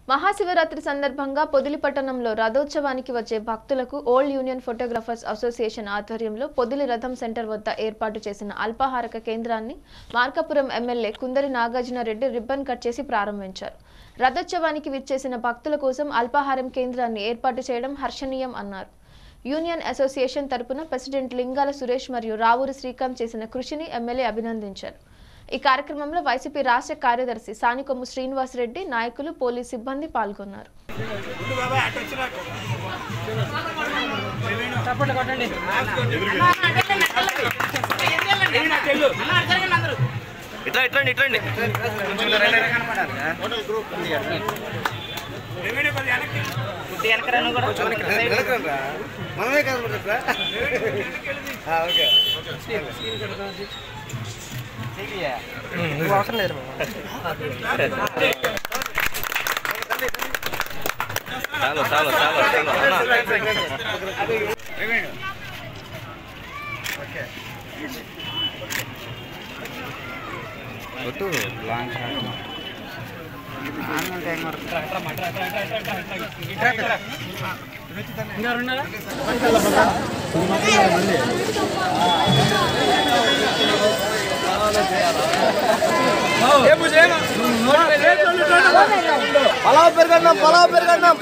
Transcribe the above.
మహాశివరాత్రి సందర్భంగా పొదిలిపట్టణంలో రథోత్సవానికి వచ్చే భక్తులకు ఓల్డ్ యూనియన్ ఫోటోగ్రాఫర్స్ అసోసియేషన్ ఆధ్వర్యంలో పొదిలి రథం సెంటర్ వద్ద ఏర్పాటు చేసిన అల్పాహారక కేంద్రాన్ని Markapuram MLA Kundari Nagarjuna Reddy ribbon cut చేసి ప్రారంభించారు. రథోత్సవానికి విచ్చేసిన భక్తుల కోసం అల్పాహారం కేంద్రాన్ని ఏర్పాటు చేయడం హర్షణీయం అన్నారు. యూనియన్ అసోసియేషన్ తరపున ప్రెసిడెంట్ లింగాల సురేష్ మరియు రావూరి శ్రీకాంత్ చేసిన కృషిని ఎమ్మెల్యే అభినందించారు. ఈ కార్యక్రమంలో వైసీపీ రాష్ట్ర కార్యదర్శి సానికొమ్ము శ్రీనివాసరెడ్డి, నాయకులు, పోలీస్ సిబ్బంది పాల్గొన్నారు. అవసరం లేదు చాలు చాలు చాలు లాంగ్ పలావ్ పెరగన్నం